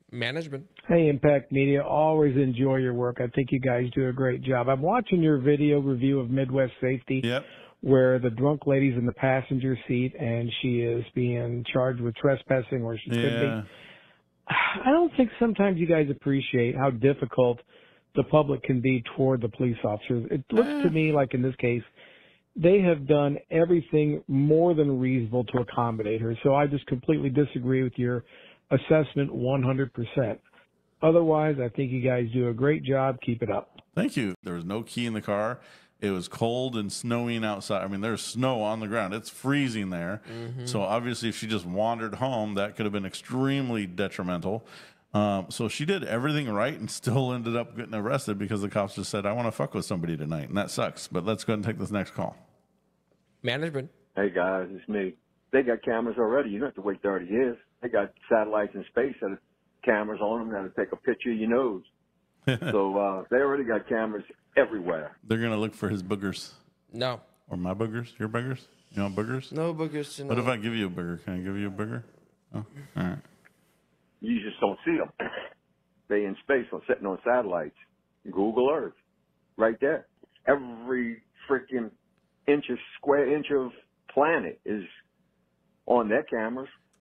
Management. Hey, Impact Media. Always enjoy your work. I think you guys do a great job. I'm watching your video review of Midwest Safety, where the drunk lady's in the passenger seat and she is being charged with trespassing where she could be. I don't think sometimes you guys appreciate how difficult the public can be toward the police officers. It looks to me like in this case, they have done everything more than reasonable to accommodate her. So I just completely disagree with your assessment 100%. Otherwise, I think you guys do a great job. Keep it up. Thank you. There was no key in the car. It was cold and snowing outside. I mean, there's snow on the ground. It's freezing there. So obviously, if she just wandered home, that could have been extremely detrimental. So she did everything right and still ended up getting arrested because the cops just said, I want to fuck with somebody tonight. And that sucks. But let's go ahead and take this next call. Management. Hey, guys, it's me. They got cameras already. You don't have to wait 30 years. They got satellites in space that have cameras on them that'll take a picture of your nose. So they already got cameras everywhere. They're going to look for his boogers. No. Or my boogers? Your boogers? You want boogers? No boogers. What if I give you a booger? Can I give you a booger? Oh, all right. You just don't see them. They in space or sitting on satellites. Google Earth. Right there. Every freaking square inch of planet is on their cameras.